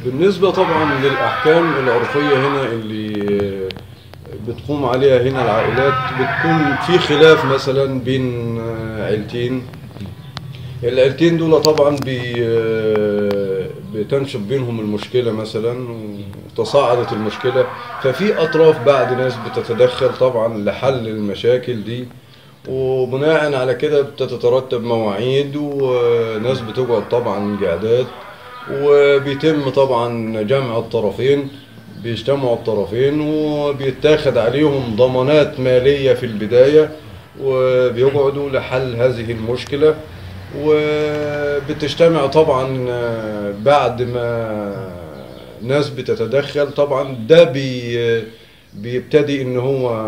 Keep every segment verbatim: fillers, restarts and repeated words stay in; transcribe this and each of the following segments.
بالنسبة طبعا للأحكام العرفية هنا اللي بتقوم عليها هنا العائلات، بتكون في خلاف مثلا بين عيلتين. العيلتين دول طبعا بي بتنشب بينهم المشكلة مثلا وتصاعدت المشكلة، ففي أطراف بعد ناس بتتدخل طبعا لحل المشاكل دي، وبناء على كده بتترتب مواعيد وناس بتقعد طبعا قعدات، وبيتم طبعا جمع الطرفين، بيجتمعوا الطرفين وبيتاخد عليهم ضمانات مالية في البداية، وبيقعدوا لحل هذه المشكلة. وبتجتمع طبعا بعد ما ناس بتتدخل، طبعا ده بي بيبتدي ان هو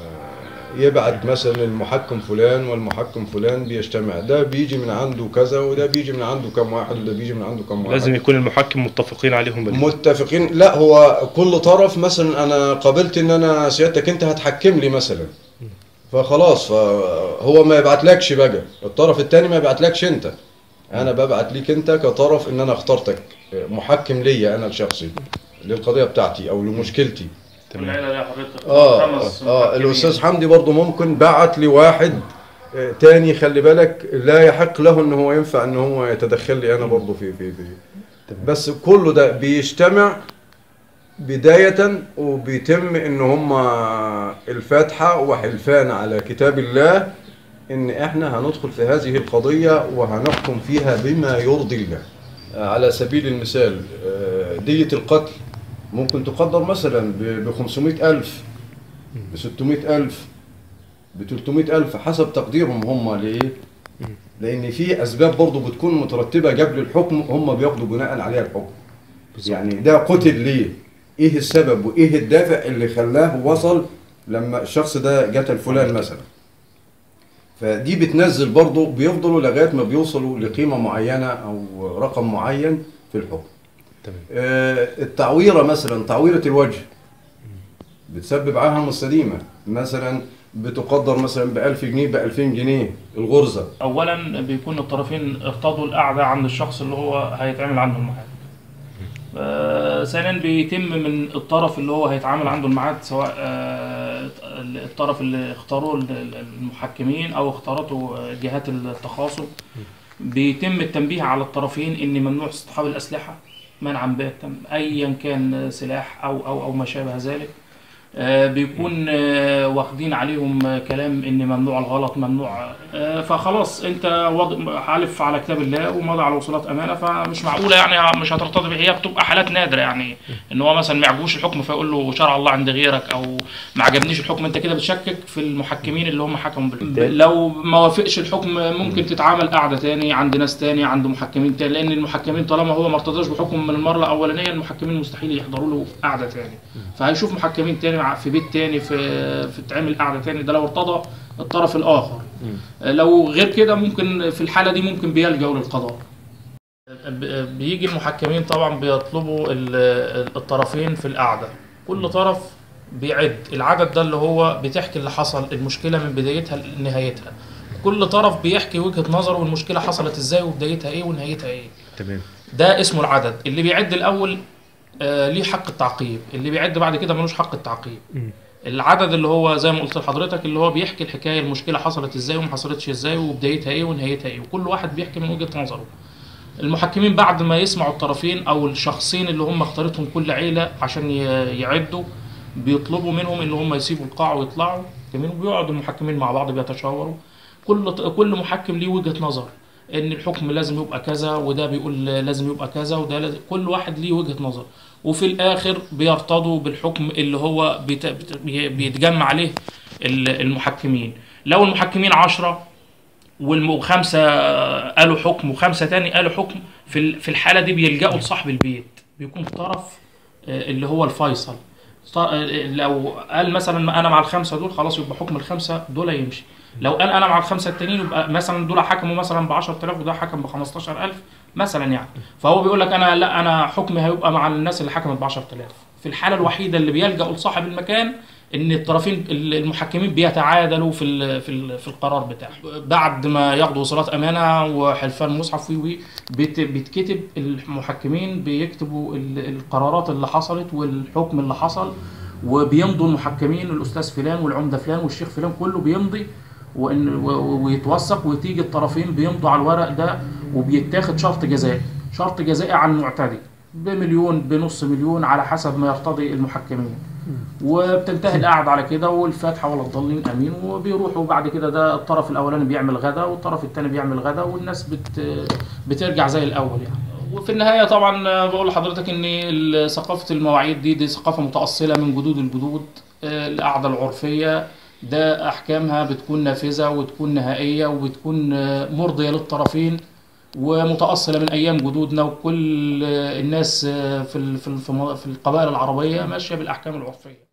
يبعت مثلا المحكم فلان والمحكم فلان بيجتمع، ده بيجي من عنده كذا وده بيجي من عنده كم واحد وده بيجي من عنده كم واحد. لازم يكون المحكم متفقين عليهم بالله. متفقين، لا هو كل طرف مثلا انا قابلت ان انا سيادتك انت هتحكم لي مثلا، فخلاص فهو ما يبعتلكش بقى الطرف الثاني، ما يبعتلكش انت، انا ببعت ليك انت كطرف ان انا اخترتك محكم ليا انا الشخصي للقضيه بتاعتي او لمشكلتي. تمام. اه اه الاستاذ حمدي برضو ممكن بعت لي واحد تاني، خلي بالك لا يحق له ان هو ينفع ان هو يتدخل لي انا برضو في في في بس كله ده بيجتمع بداية وبيتم ان هم الفاتحة وحلفان على كتاب الله ان احنا هندخل في هذه القضية وهنحكم فيها بما يرضي الله. على سبيل المثال دية القتل ممكن تقدر مثلا ب خمسمائة ألف، ب ستمائة ألف، ب ثلاثمائة ألف حسب تقديرهم هم. ليه؟ لأن في أسباب برضه بتكون مترتبة قبل الحكم، هم بياخدوا بناء عليها الحكم. يعني ده قتل ليه؟ إيه السبب وإيه الدافع اللي خلاه وصل لما الشخص ده قتل فلان مثلا. فدي بتنزل برضه، بيفضلوا لغاية ما بيوصلوا لقيمة معينة أو رقم معين في الحكم. آه التعويرة مثلا، تعويرة الوجه بتسبب عاهة مستديمة مثلا، بتقدر مثلا ب ألف جنيه ب ألفين جنيه الغرزة. أولا بيكون الطرفين ارتضوا القعدة عند الشخص اللي هو هيتعمل عنده الميعاد. آه ثانيا بيتم من الطرف اللي هو هيتعامل عنده الميعاد، سواء آه الطرف اللي اختاروه المحكمين أو اختارته جهات التخاصم، بيتم التنبيه على الطرفين إن ممنوع اصطحاب الأسلحة منعا باتا ايا كان سلاح او او او ما شابه ذلك. آه بيكون آه واخدين عليهم كلام ان ممنوع الغلط، ممنوع آه فخلاص انت حالف على كتاب الله ومضى على وصولات امانه، فمش معقوله يعني مش هترتضي بها. هي بتبقى حالات نادره، يعني ان هو مثلا ما يعجبوش الحكم فيقول له شرع الله عند غيرك، او ما عجبنيش الحكم. انت كده بتشكك في المحكمين اللي هم حكموا بال... لو ما وافقش الحكم ممكن تتعامل قاعده تاني عند ناس تاني، عند محكمين تاني، لان المحكمين طالما هو ما ارتضاش بحكم من المره الاولانيه، المحكمين مستحيل يحضروا له قاعده تاني، فهيشوف محكمين تاني في بيت تاني، في في تعمل قاعده تاني. ده لو ارتضى الطرف الاخر. لو غير كده ممكن في الحاله دي ممكن بيلجأوا للقضاء. بيجي المحكمين طبعا بيطلبوا الطرفين في القعده، كل طرف بيعد العدد ده اللي هو بتحكي اللي حصل المشكله من بدايتها لنهايتها. كل طرف بيحكي وجهه نظره والمشكله حصلت ازاي وبدايتها ايه ونهايتها ايه. تمام. ده اسمه العدد. اللي بيعد الاول آه ليه حق التعقيب، اللي بيعد بعد كده ملوش حق التعقيب. م. العدد اللي هو زي ما قلت لحضرتك اللي هو بيحكي الحكايه، المشكله حصلت ازاي وما حصلتش ازاي وبدايتها ايه ونهايتها ايه، وكل واحد بيحكي من وجهه نظره. المحكمين بعد ما يسمعوا الطرفين او الشخصين اللي هم اختارتهم كل عيله عشان يعدوا، بيطلبوا منهم ان هم يسيبوا القاعه ويطلعوا، تمام، وبيقعدوا المحكمين مع بعض بيتشاوروا. كل كل محكم ليه وجهه نظر، ان الحكم لازم يبقى كذا، وده بيقول لازم يبقى كذا، وده لازم، كل واحد ليه وجهه نظر. وفي الاخر بيرتضوا بالحكم اللي هو بيتجمع عليه المحكمين. لو المحكمين عشرة وخمسه قالوا حكم وخمسه تاني قالوا حكم، في في الحاله دي بيلجأوا لصاحب البيت، بيكون طرف اللي هو الفيصل. لو قال مثلا انا مع الخمسه دول، خلاص يبقى حكم الخمسه دول يمشي. لو قال انا مع الخمسه التانيين، يبقى مثلا دول حكموا مثلا ب عشرة آلاف وده حكم ب خمستاشر ألف مثلا يعني، فهو بيقول لك انا لا، انا حكمي هيبقى مع الناس اللي حكمت ب عشرة آلاف. في الحاله الوحيده اللي بيلجأ لصاحب المكان ان الطرفين المحكمين بيتعادلوا في ال في ال في القرار بتاعهم بعد ما ياخدوا وصولات امانه وحلفان مصحف وي بيتكتب. المحكمين بيكتبوا القرارات اللي حصلت والحكم اللي حصل، وبيمضوا المحكمين الاستاذ فلان والعمده فلان والشيخ فلان كله بيمضي وان ويتوثق، وتيجي الطرفين بيمضوا على الورق ده، وبيتاخد شرط جزائي شرط جزائي عن المعتدي بمليون بنص مليون على حسب ما يرتضي المحكمين، وبتنتهي القعد على كده والفاتحه ولا الضالين امين، وبيروحوا بعد كده ده الطرف الاولاني بيعمل غدا والطرف الثاني بيعمل غدا، والناس بت بترجع زي الاول يعني. وفي النهايه طبعا بقول لحضرتك ان ثقافه المواعيد دي دي ثقافه متاصله من جدود الجدود. القعده العرفيه ده احكامها بتكون نافذه وتكون نهائيه وبتكون مرضيه للطرفين ومتأصلة من أيام جدودنا، وكل الناس في في القبائل العربية ماشية بالأحكام العرفية.